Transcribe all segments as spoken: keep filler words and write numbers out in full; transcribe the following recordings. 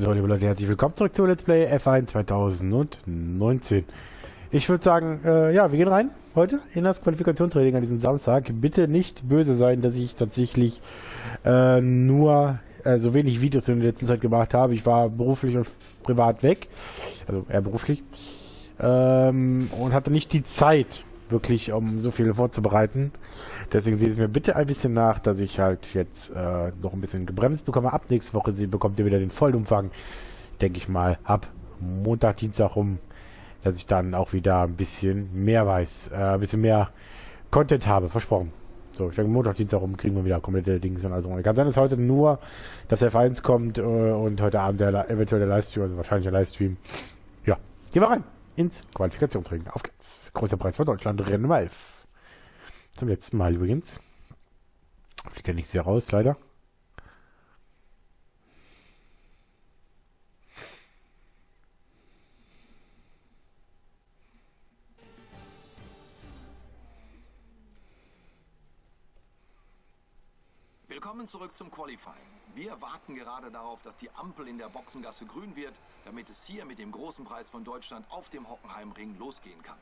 So, liebe Leute, herzlich willkommen zurück zu Let's Play F eins zweitausendneunzehn. Ich würde sagen, äh, ja, wir gehen rein heute in das Qualifikationstraining an diesem Samstag. Bitte nicht böse sein, dass ich tatsächlich äh, nur äh, so wenig Videos in der letzten Zeit gemacht habe. Ich war beruflich und privat weg, also eher beruflich, ähm, und hatte nicht die Zeit, wirklich, um so viel vorzubereiten. Deswegen seht es mir bitte ein bisschen nach, dass ich halt jetzt äh, noch ein bisschen gebremst bekomme. Ab nächste Woche sie bekommt ihr wieder den Vollumfang, denke ich mal, ab Montag, Dienstag rum, dass ich dann auch wieder ein bisschen mehr weiß, äh, ein bisschen mehr Content habe, versprochen. So, ich denke, Montag, Dienstag rum kriegen wir wieder komplette Dings und also. Kann sein, dass heute nur das F eins kommt äh, und heute Abend der, eventuell der Livestream, also wahrscheinlich der Livestream. Ja, gehen wir rein ins Qualifikationsrennen. Auf geht's. Großer Preis für Deutschland, Rennen Nummer elf. Zum letzten Mal übrigens. Fliegt ja nicht sehr raus, leider. Willkommen zurück zum Qualifying. Wir warten gerade darauf, dass die Ampel in der Boxengasse grün wird, damit es hier mit dem großen Preis von Deutschland auf dem Hockenheimring losgehen kann.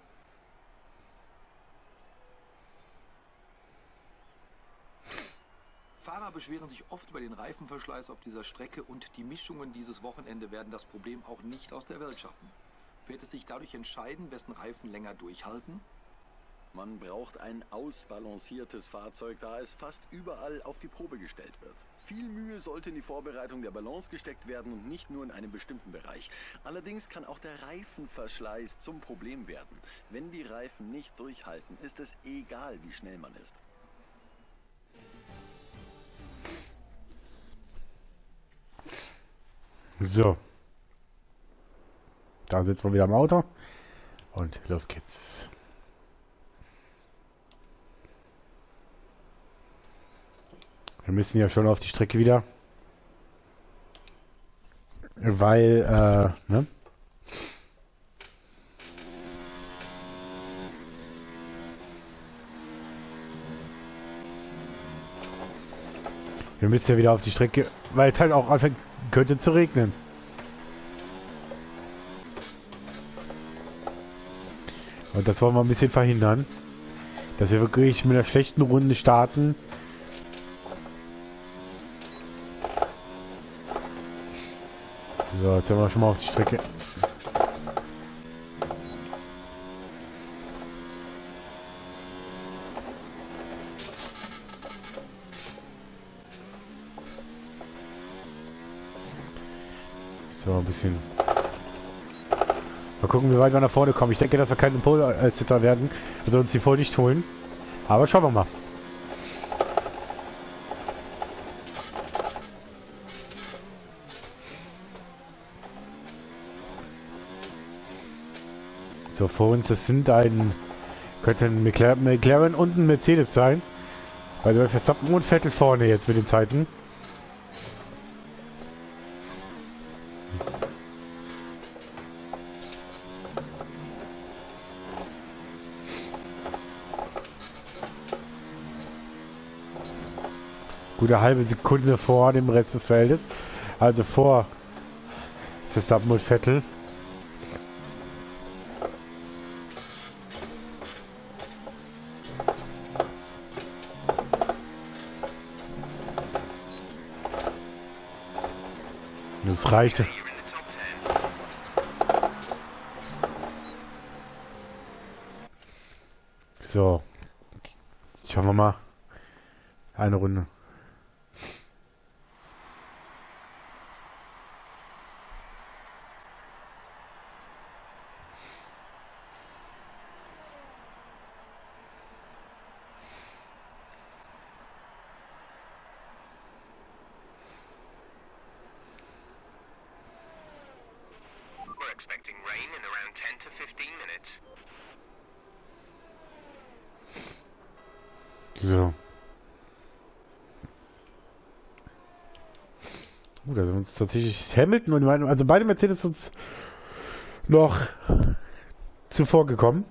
Fahrer beschweren sich oft über den Reifenverschleiß auf dieser Strecke und die Mischungen dieses Wochenende werden das Problem auch nicht aus der Welt schaffen. Wird es sich dadurch entscheiden, wessen Reifen länger durchhalten? Man braucht ein ausbalanciertes Fahrzeug, da es fast überall auf die Probe gestellt wird. Viel Mühe sollte in die Vorbereitung der Balance gesteckt werden und nicht nur in einem bestimmten Bereich. Allerdings kann auch der Reifenverschleiß zum Problem werden. Wenn die Reifen nicht durchhalten, ist es egal, wie schnell man ist. So. Da sitzen wir wieder im Auto. Und los geht's. Wir müssen ja schon auf die Strecke wieder. Weil, äh, ne? Wir müssen ja wieder auf die Strecke, weil es halt auch anfängt, könnte zu regnen. Und das wollen wir ein bisschen verhindern. Dass wir wirklich mit einer schlechten Runde starten. So, jetzt sind wir schon mal auf die Strecke. So, ein bisschen. Mal gucken, wie weit wir nach vorne kommen. Ich denke, dass wir keinen Pole-Sitter werden. Also uns die Pole nicht holen. Aber schauen wir mal. So, vor uns, das sind ein, könnte ein McLaren, McLaren und ein Mercedes sein. Also bei Verstappen und Vettel vorne jetzt mit den Zeiten. Gute halbe Sekunde vor dem Rest des Feldes. Also vor Verstappen und Vettel. Das reicht. So. Schauen wir mal. Eine Runde. Expecting rain in around ten to fifteen minutes. So. Uh, da sind uns tatsächlich Hamilton und also beide Mercedes uns noch zuvor gekommen.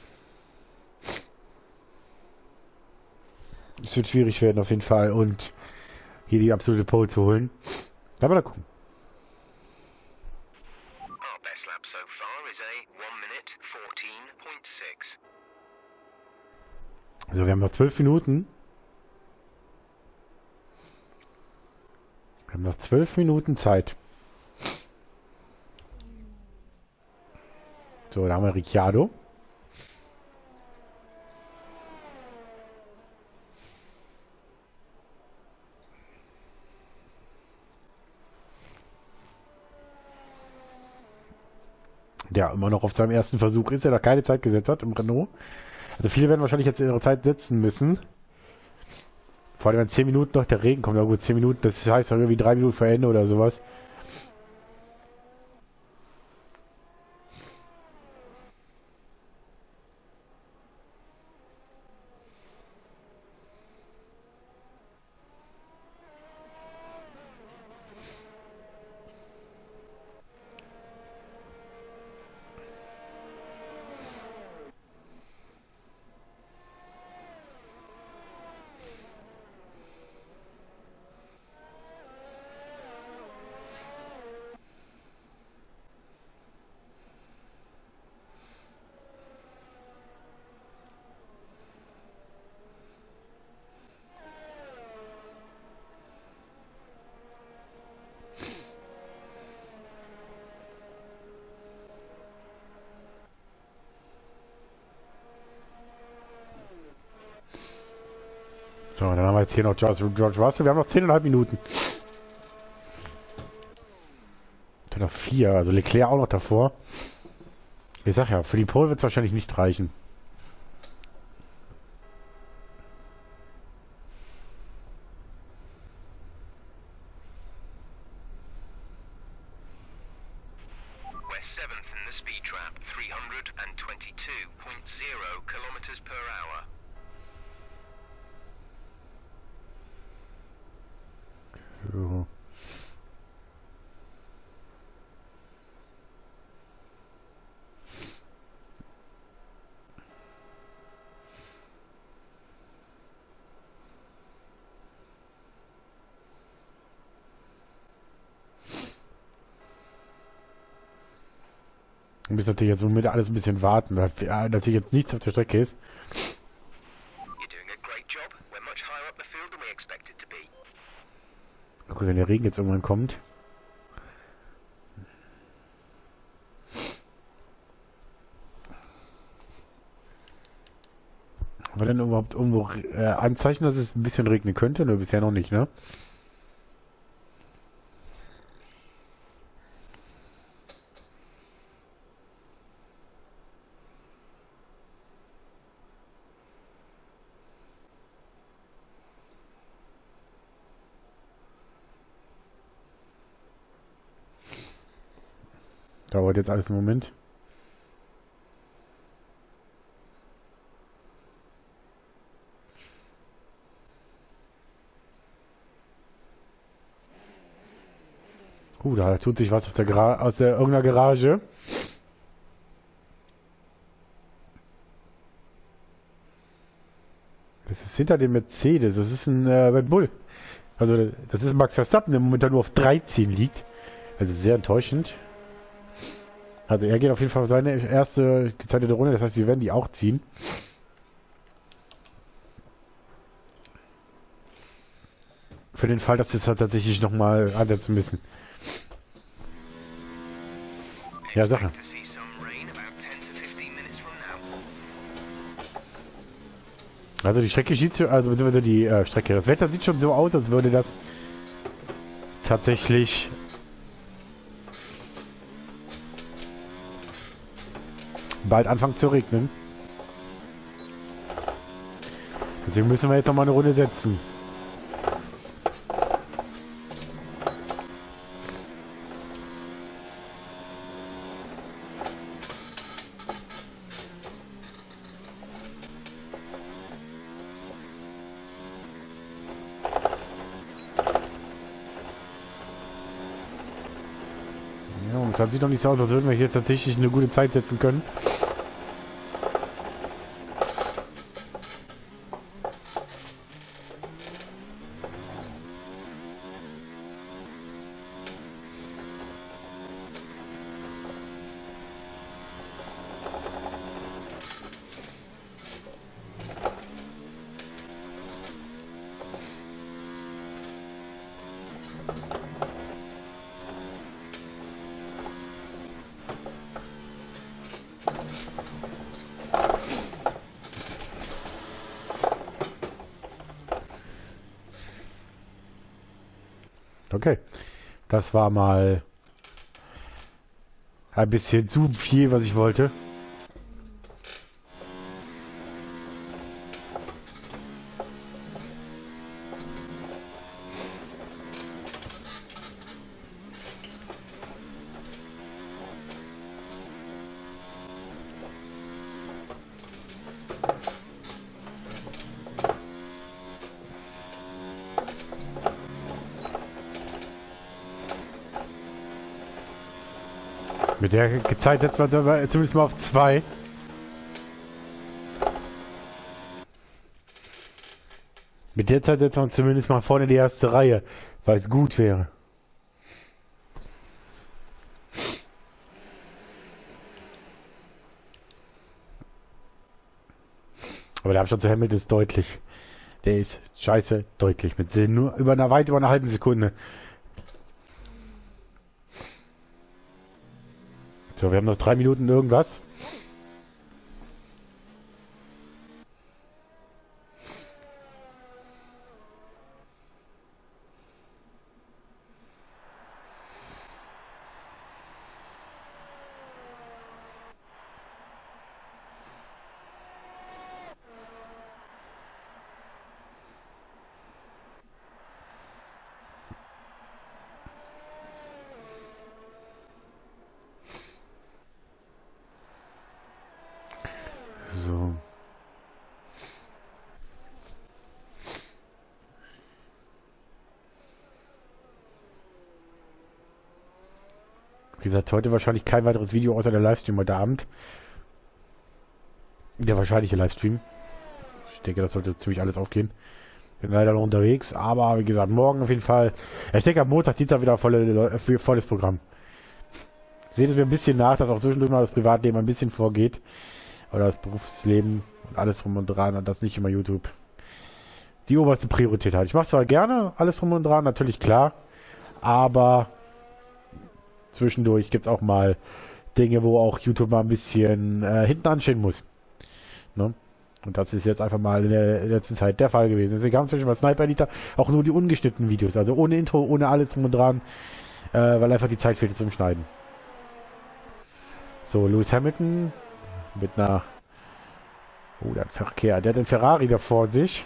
Es wird schwierig werden auf jeden Fall und hier die absolute Pole zu holen. Aber da gucken. best lap so far is a one minute fourteen point six. So, wir haben noch zwölf Minuten. Wir haben noch zwölf Minuten Zeit. So, da haben wir Ricciardo. Der immer noch auf seinem ersten Versuch ist, der da keine Zeit gesetzt hat im Renault. Also viele werden wahrscheinlich jetzt ihre Zeit setzen müssen. Vor allem wenn zehn Minuten noch der Regen kommt. Ja gut, zehn Minuten, das heißt irgendwie drei Minuten vor Ende oder sowas. So, dann haben wir jetzt hier noch George, George Russell. Wir haben noch zehn Komma fünf Minuten. Dann noch vier, also Leclerc auch noch davor. Ich sag ja, für die Pole wird es wahrscheinlich nicht reichen. We're seventh in the speed trap, three hundred twenty-two point zero kilometers per hour. So. Wir müssen natürlich jetzt im Moment alles ein bisschen warten, weil natürlich jetzt nichts auf der Strecke ist. You're doing a great job. We're much higher up the field than we expected to be. Gut, wenn der Regen jetzt irgendwann kommt. Aber dann überhaupt irgendwo äh, Anzeichen, dass es ein bisschen regnen könnte? Nur bisher noch nicht, ne? Dauert jetzt alles im Moment. Uh, da tut sich was aus der, Gra aus der irgendeiner Garage. Das ist hinter dem Mercedes. Das ist ein äh, Red Bull. Also das ist Max Verstappen, der momentan nur auf dreizehn liegt. Also sehr enttäuschend. Also er geht auf jeden Fall auf seine erste gezeitete Runde. Das heißt, wir werden die auch ziehen. Für den Fall, dass wir es halt tatsächlich nochmal ansetzen müssen. Ja, Sache. Also die Strecke sieht so, also beziehungsweise die äh, Strecke, das Wetter sieht schon so aus, als würde das tatsächlich bald anfangen zu regnen. Deswegen müssen wir jetzt noch mal eine Runde setzen. Das sieht doch nicht so aus, als würden wir hier tatsächlich eine gute Zeit setzen können. Okay. Das war mal ein bisschen zu viel, was ich wollte. Mit der Zeit setzen wir zumindest mal auf zwei. Mit der Zeit setzen wir uns zumindest mal vorne in die erste Reihe, weil es gut wäre. Aber der Abstand zu Hamilton ist deutlich. Der ist scheiße deutlich. Mit nur über einer weit über einer halben Sekunde. So, wir haben noch drei Minuten irgendwas. So. Wie gesagt, heute wahrscheinlich kein weiteres Video außer der Livestream heute Abend. Der wahrscheinliche Livestream. Ich denke, das sollte ziemlich alles aufgehen. Bin leider noch unterwegs, aber wie gesagt, morgen auf jeden Fall. Ich denke, am Montag, Dienstag wieder volle, volles Programm. Seht es mir ein bisschen nach, dass auch zwischendurch mal das Privatleben ein bisschen vorgeht. Oder das Berufsleben und alles drum und dran und das nicht immer YouTube die oberste Priorität hat. Ich mache zwar gerne alles drum und dran, natürlich klar, aber zwischendurch gibt es auch mal Dinge, wo auch YouTube mal ein bisschen äh, hinten anstehen muss. Ne? Und das ist jetzt einfach mal in der letzten Zeit der Fall gewesen. Deswegen haben wir bei Sniper Elite auch nur die ungeschnittenen Videos, also ohne Intro, ohne alles drum und dran, äh, weil einfach die Zeit fehlte zum Schneiden. So, Lewis Hamilton mit einer... Oh, der hat Verkehr. Der hat den Ferrari da vor sich.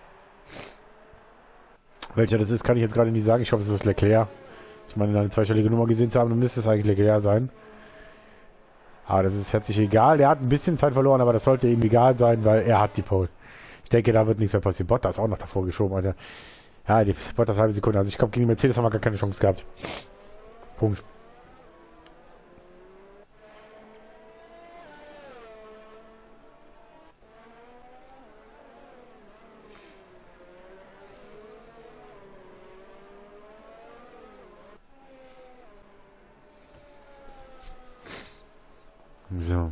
Welcher das ist, kann ich jetzt gerade nicht sagen. Ich hoffe, es ist Leclerc. Ich meine, eine zweistellige Nummer gesehen zu haben, dann müsste es eigentlich Leclerc sein. Aber das ist herzlich egal. Der hat ein bisschen Zeit verloren, aber das sollte ihm egal sein, weil er hat die Pole. Ich denke, da wird nichts mehr passieren. Bottas auch noch davor geschoben, Alter. Ja, die Bottas halbe Sekunde. Also ich glaube, gegen Mercedes haben wir gar keine Chance gehabt. Punkt. So.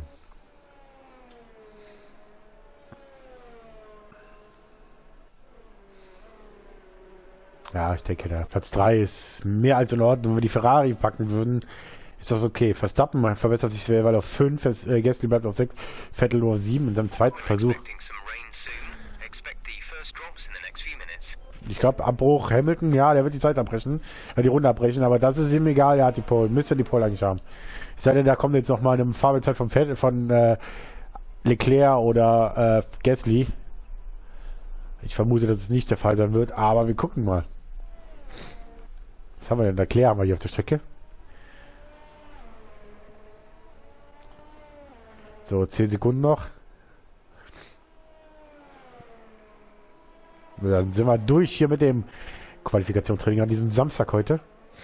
Ja, ich denke, der Platz drei ist mehr als in Ordnung. Wenn wir die Ferrari packen würden, ist das okay. Verstappen verbessert sich weil auf fünf, äh, Gasly bleibt auf sechs, Vettel nur auf sieben in seinem zweiten Versuch. Ich glaube, Abbruch Hamilton, ja, der wird die Zeit abbrechen, äh, die Runde abbrechen, aber das ist ihm egal, er hat die Pole, müsste die Pole eigentlich haben. Es sei denn, da kommt jetzt nochmal eine Fahrzeit von, Vettel, von äh, Leclerc oder äh, Gasly. Ich vermute, dass es nicht der Fall sein wird, aber wir gucken mal. Was haben wir denn? Leclerc haben wir hier auf der Strecke. So, zehn Sekunden noch. Dann sind wir durch hier mit dem Qualifikationstraining an diesem Samstag heute.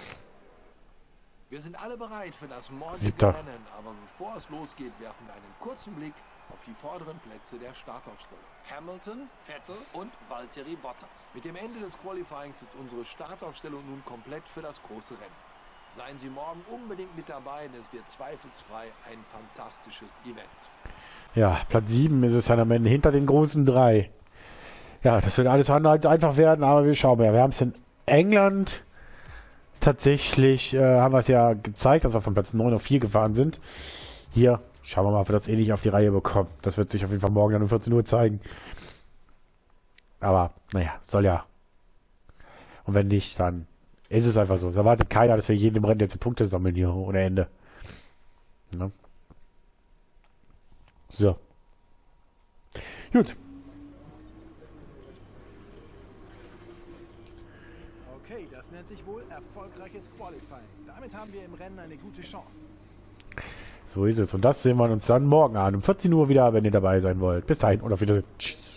Wir sind alle bereit für das morgige Siebter. Rennen, aber bevor es losgeht, werfen wir einen kurzen Blick auf die vorderen Plätze der Startaufstellung. Hamilton, Vettel und Valtteri Bottas. Mit dem Ende des Qualifyings ist unsere Startaufstellung nun komplett für das große Rennen. Seien Sie morgen unbedingt mit dabei, denn es wird zweifelsfrei ein fantastisches Event. Ja, Platz sieben ist es dann am Ende hinter den großen drei. Ja, das wird alles andere als einfach werden, aber wir schauen mal. Wir haben es in England tatsächlich, äh, haben wir es ja gezeigt, dass wir von Platz neun auf vier gefahren sind. Hier schauen wir mal, ob wir das ähnlich auf die Reihe bekommen. Das wird sich auf jeden Fall morgen dann um vierzehn Uhr zeigen. Aber, naja, soll ja. Und wenn nicht, dann Es ist einfach so. Es erwartet keiner, dass wir jedem Rennen jetzt Punkte sammeln hier ohne Ende. Ne? So. Gut. Okay, das nennt sich wohl erfolgreiches Qualifying. Damit haben wir im Rennen eine gute Chance. So ist es. Und das sehen wir uns dann morgen an. Um vierzehn Uhr wieder, wenn ihr dabei sein wollt. Bis dahin und auf Wiedersehen. Tschüss.